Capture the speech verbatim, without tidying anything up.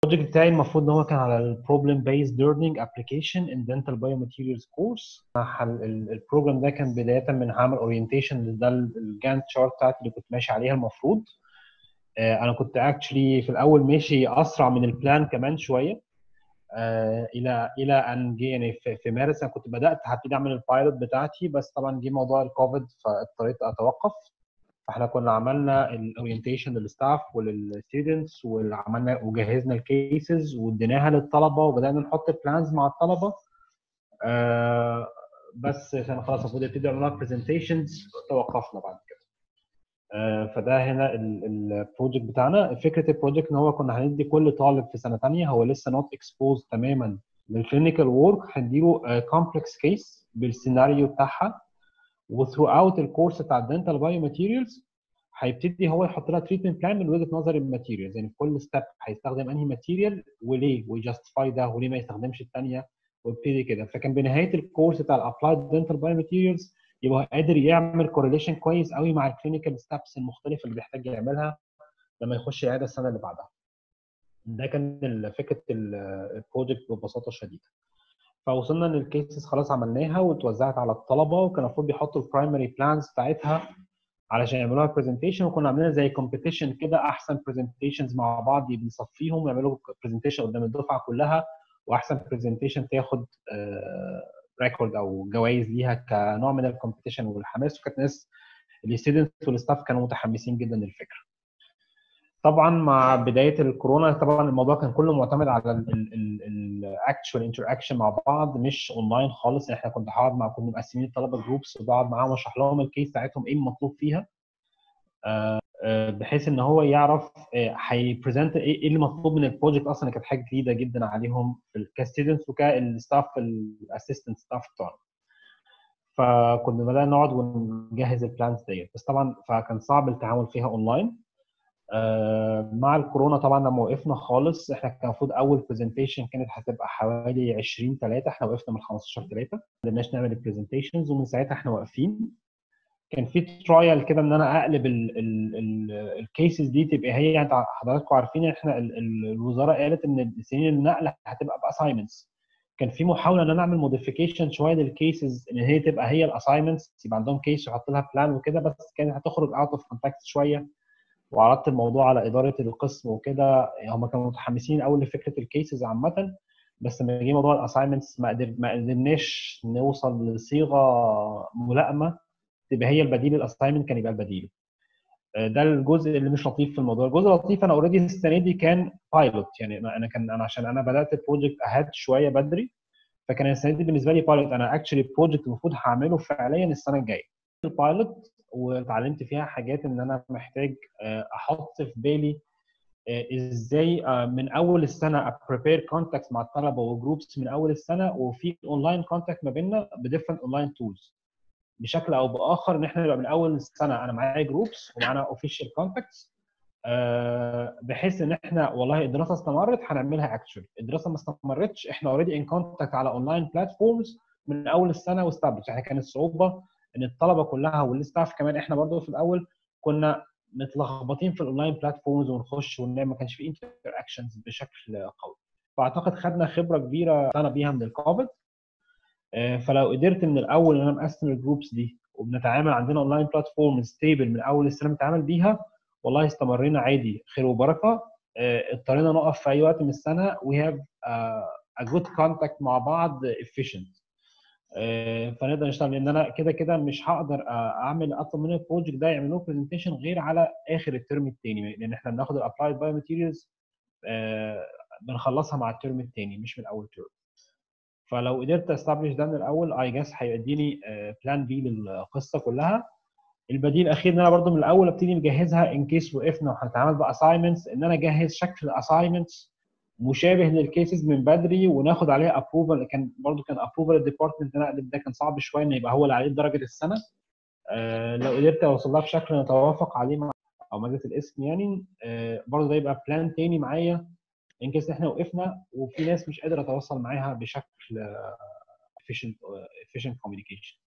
البروجكت بتاعي المفروض ان هو كان على البروبلم بيزد ليرنينج ابلكيشن ان دنتال بايوماتيريالز كورس. البروجرام ده كان بدايه من هعمل اورينتيشن، ده الجانت شارت بتاعتي اللي كنت ماشي عليها المفروض. آه، انا كنت اكشلي في الاول ماشي اسرع من البلان كمان شويه، آه، الى الى ان جه يعني في في مارس انا كنت بدات هبتدي اعمل البايلوت بتاعتي، بس طبعا جه موضوع الكوفيد فاضطريت اتوقف. فاحنا كنا عملنا الاورينتيشن للستاف وللستودنتس وعملنا وجهزنا الكيسز واديناها للطلبه وبدانا نحط بلانز مع الطلبه. آه بس كان خلاص المفروض يبتدوا يعملوا برزنتيشنز، توقفنا بعد كده. آه فده هنا البروجكت بتاعنا. فكره البروجكت ان هو كنا هندي كل طالب في سنه ثانيه هو لسه نوت اكسبوز تماما للكلينيكال وورك، هنديله كومبلكس كيس بالسيناريو بتاعها، وثرو اوت الكورس بتاع الدنتال بايو ماتيريالز هيبتدي هو يحط لها تريتمنت بلان من وجهه نظر الماتيريالز، يعني في كل ستيب هيستخدم انهي ماتيريال وليه، ويجاستيفاي ده وليه ما يستخدمش الثانيه، ويبتدي كده. فكان بنهايه الكورس بتاع الابلايد دنتال بايو ماتيريالز يبقى قادر يعمل كورليشن كويس قوي مع الكلينيكال ستابس المختلفه اللي بيحتاج يعملها لما يخش العياده السنه اللي بعدها. ده كان فكره البروجكت ببساطه شديده. فوصلنا ان الكيسز خلاص عملناها واتوزعت على الطلبه، وكان المفروض بيحطوا البرايمري بلانز بتاعتها علشان يعملوها برزنتيشن، وكنا عاملين زي كومبيتيشن كده، احسن برزنتيشنز مع بعض بنصفيهم ويعملوا برزنتيشن قدام الدفعه كلها، واحسن برزنتيشن تاخد ريكورد او جوائز ليها كنوع من الكومبيتيشن والحماس. وكانت ناس الستودنتس والستاف كانوا متحمسين جدا للفكره. طبعا مع بدايه الكورونا طبعا الموضوع كان كله معتمد على الاكتشوال انتراكشن مع بعض، مش اونلاين خالص. احنا كنت هقعد مع كنا مقسمين الطلبه جروبس وبقعد معاهم واشرح لهم الكيس بتاعتهم ايه المطلوب فيها، بحيث ان هو يعرف هيبريزنت ايه اللي مطلوب من البروجكت اصلا. كانت حاجه جديده جدا عليهم كستودنتس وكالستاف الاسيستنت ستاف بتوعنا. فكنا بدانا نقعد ونجهز البلانز ديت، بس طبعا فكان صعب التعامل فيها اونلاين. مع الكورونا طبعا لما وقفنا خالص، احنا كان المفروض اول برزنتيشن كانت هتبقى حوالي عشرين ثلاثة، احنا وقفنا من خمستاشر ثلاثة، ما قدرناش نعمل البرزنتيشنز، ومن ساعتها احنا واقفين. كان في ترايل كده ان انا اقلب الكيسز دي تبقى هي، يعني حضراتكم عارفين احنا ال ال الوزاره قالت ان سنين النقل هتبقى باساينمنتس. كان في محاوله ان انا اعمل موديفيكيشن شويه للكيسز ان هي تبقى هي الاساينمنتس، يبقى عندهم كيس يحط لها بلان وكده، بس كانت هتخرج اوت اوف كونتاكت شويه. وعرضت الموضوع على اداره القسم وكده، هم كانوا متحمسين قوي لفكره الكيسز عامه، بس لما جه موضوع الاساينمنتس ما قدر ما قدرناش نوصل لصيغه ملائمه تبقى هي البديل. الاساينمنت كان يبقى البديل. ده الجزء اللي مش لطيف في الموضوع. الجزء اللطيف انا اوريدي السنه دي كان بايلوت، يعني انا كان انا عشان انا بدات البروجكت اهات شويه بدري، فكان السنه دي بالنسبه لي بايلوت. انا اكشلي البروجكت المفروض هعمله فعليا السنه الجايه البايلوت، واتعلمت فيها حاجات ان انا محتاج احط في بالي ازاي من اول السنه ابريبير كونتاكت مع الطلبه وجروبس من اول السنه، وفي اونلاين كونتاكت ما بيننا بديفرنت اونلاين تولز بشكل او باخر، ان احنا نبقى من اول السنه انا معايا جروبس ومعانا اوفيشال كونتاكتس، بحيث ان احنا والله الدراسه استمرت هنعملها اكشن، الدراسه ما استمرتش احنا اوريدي ان كونتاكت على اونلاين بلاتفورمز من اول السنه واستابلش. احنا كانت الصعوبه ان الطلبه كلها والستاف كمان احنا برضو في الاول كنا متلخبطين في الاونلاين بلاتفورمز ونخش ونعمل، ما كانش في انتر اكشنز بشكل قوي. فاعتقد خدنا خبره كبيره طلعنا بيها من الكوفيد. فلو قدرت من الاول ان انا مقسم الجروبس دي وبنتعامل عندنا اونلاين بلاتفورم ستيبل من اول السنه بنتعامل بيها، والله استمرينا عادي خير وبركه. اضطرينا نقف في اي وقت من السنه وي هاف ا جود كونتاكت مع بعض efficient. فنقدر نشتغل، لان انا كده كده مش هقدر اعمل اطلب من البروجكت ده يعملوه برزنتيشن غير على اخر الترم الثاني، لان احنا بناخد الابلايد بايو ماتيريالز بنخلصها مع الترم الثاني مش من اول ترم. فلو قدرت استبلش ده من الاول اي جاس هيديني بلان بي للقصه كلها. البديل الاخير ان انا برضو من الاول ابتدي مجهزها ان كيس وقفنا وهنتعامل باساينمنتس، ان انا اجهز شكل اساينمنتس مشابه للكيسز من بدري وناخد عليها ابروفال. كان برضو كان ابروفال الديبارتمنت ان اقلب ده كان صعب شويه ان يبقى هو اللي عليه درجه السنه. أه لو قدرت اوصل لها بشكل نتوافق عليه مع او ماده الاسم يعني، أه برضو ده يبقى بلان تاني معايا ان كيس احنا وقفنا وفي ناس مش قادره اتواصل معاها بشكل efficient efficient communication.